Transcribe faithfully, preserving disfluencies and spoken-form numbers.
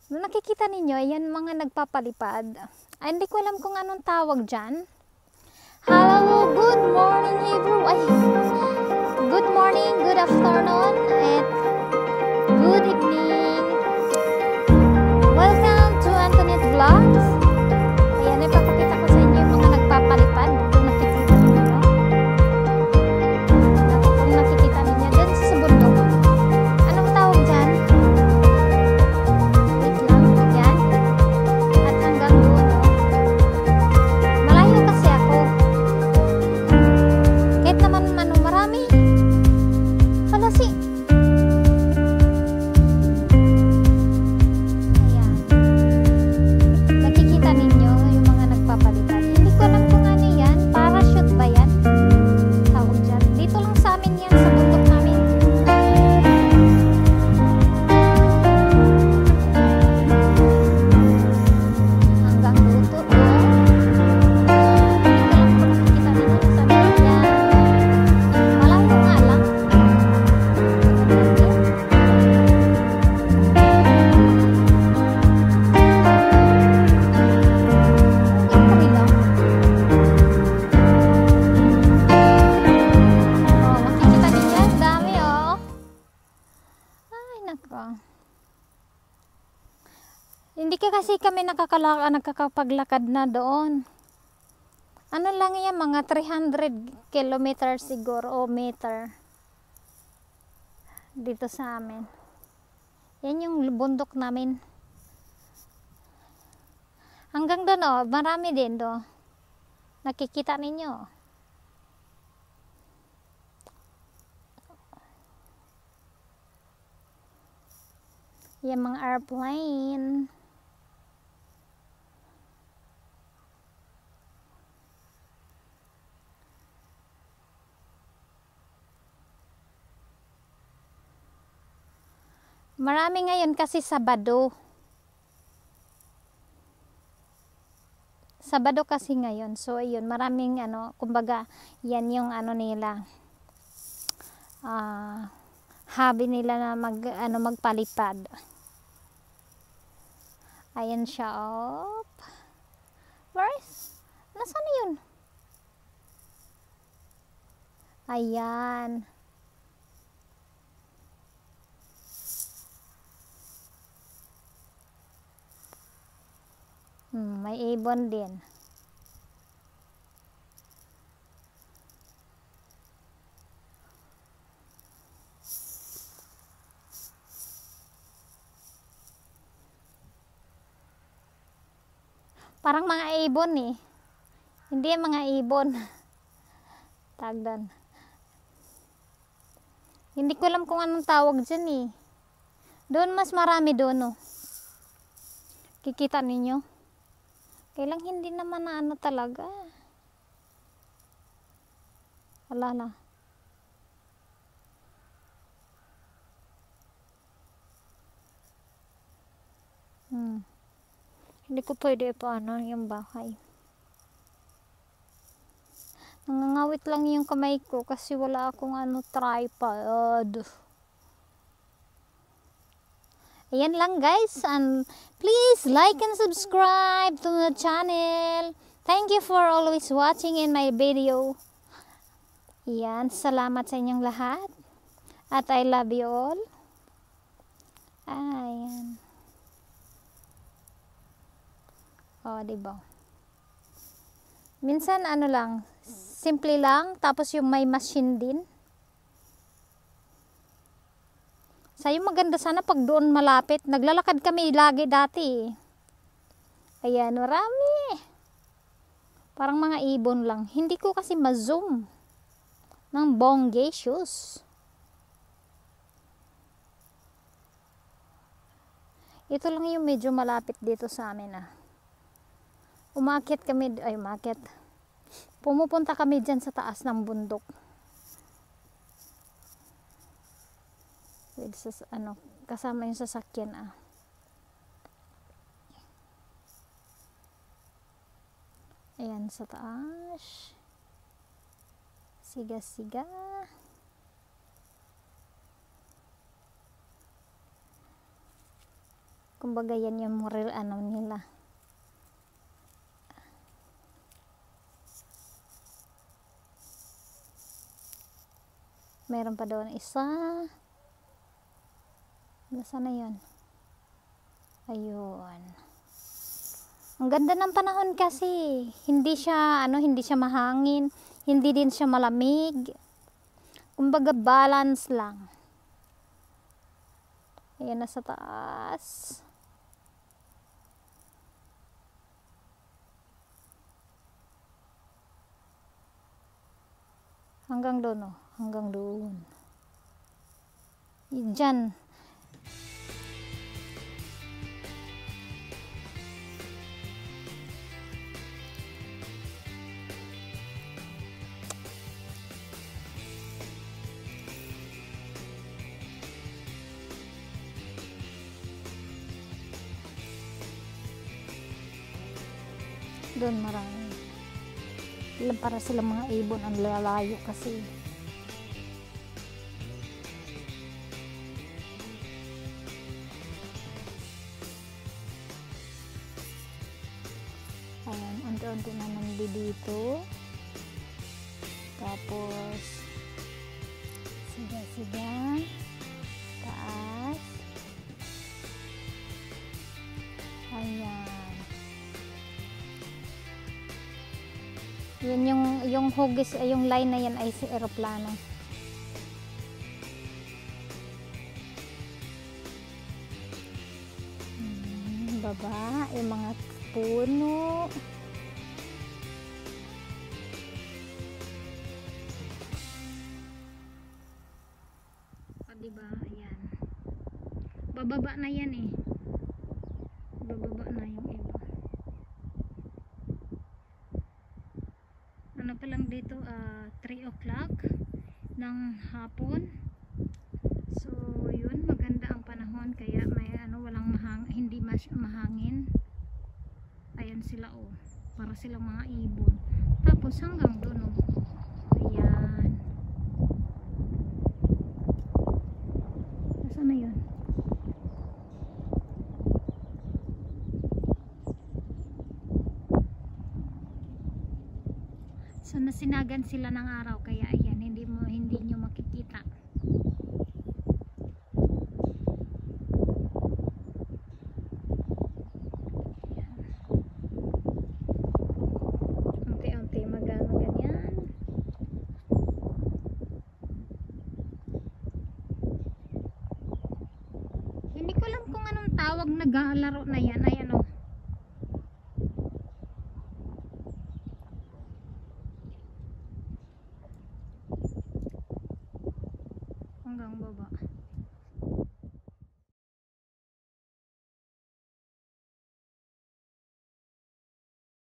Nung nakikita ninyo, yan mga nagpapalipad. Ay, hindi ko alam kung anong tawag dyan. Hello, good morning everyone. Ay, good morning, good afternoon, and good evening. Welcome to Antoinette Vlogs. Ayan, ipapakita ko sa inyo yung mga nagpapalipad. Kung nakikita ninyo. Kung nakikita ninyo, dyan sa bundok. Anong tawag dyan? Wait lang. Yan. At hanggang doon, oh. Malayo kasi ako. Kahit naman ano, marami. Hala si. Ayan. Nakikita ninyo yung mga nagpapalipad. Hindi ko alam kung ano yan. Parachute ba yan? Tawag dyan. Dito lang sa amin yan. Sa bundok namin. Hanggang duto to. Dito lang po nakikita ninyo. Sa bundok yan. Malayo nga lang. Yung kabila. Oh, makikita ninyo. Ang dami, oh. Ay, nako. Hindi ka kasi kami nakakala nakakapaglakad na doon. Ano lang yan, mga three hundred kilometers siguro o meter. Dito sa amin. Yan yung bundok namin. Hanggang doon, oh, marami din do. Nakikita ninyo. Yan mga airplane. Marami ngayon kasi Sabado. Sabado kasi ngayon. So, ayun, maraming ano, kumbaga, yan yung ano nila. Ah, hobby nila na mag, ano, magpalipad. Ayan siya, op. Where is? Nasaan na yun? Ayan. Hmm, may ibon din. Parang mga ibon eh. Hindi mga ibon. Tagdan. Hindi ko alam kung anong tawag dyan eh. Doon mas marami doon, oh. Kikita ninyo? Kailang hindi naman na ano talaga. Wala na. Hmm. Hindi ko pwede paano yung bahay. Nangangawit lang yung kamay ko kasi wala akong ano tripod. Ayan lang guys, and please like and subscribe to the channel. Thank you for always watching in my video. Ayan, salamat sa inyong lahat. At I love you all. Ayan. O, diba? Minsan ano lang, simple lang, tapos yung may machine din. Sa'yo maganda sana pag doon malapit. Naglalakad kami lagi dati. Ayan, marami. Parang mga ibon lang. Hindi ko kasi ma-zoom ng bongacious. Ito lang yung medyo malapit dito sa amin ah. Umakyat kami, ay umakyat. Pumupunta kami dyan sa taas ng bundok. With sas, ano, kasama yung sasakyan ah. Ayan sa taas. Siga-siga. Kumbaga yan yung real ano nila. Meron pa doon isa. Nasaan na yun? Ayun. Ang ganda ng panahon kasi. Hindi siya, ano, hindi siya mahangin. Hindi din siya malamig. Kumbaga balance lang. Ayan na sa taas. Hanggang doon, oh. Hanggang doon. Diyan. Doon marami. Para sila mga ibon ang lalayo kasi. Ayan, unti-unti na nandito. Tapos siga-siga taas. Ayan. Yan yung yung hugis, yung line na yan ay si eroplano. Hmm, baba, yung mga puno. O diba, ayan. Bababa na yan eh. Bababa na yung iba. Ano pa lang dito, uh, three o'clock ng hapon. So yun, maganda ang panahon kaya may ano, walang mahang, hindi mas mahangin. Ayan sila, oh, para silang mga ibon. Tapos hanggang doon, oh. Ayan. Nasaan na yun? So nasinagan sila ng araw kaya ayan, hindi mo hindi nyo makikita. Unti-unti magano ganyan. Hindi ko alam kung anong tawag na laro na yan. Ayan, oh. Hanggang baba.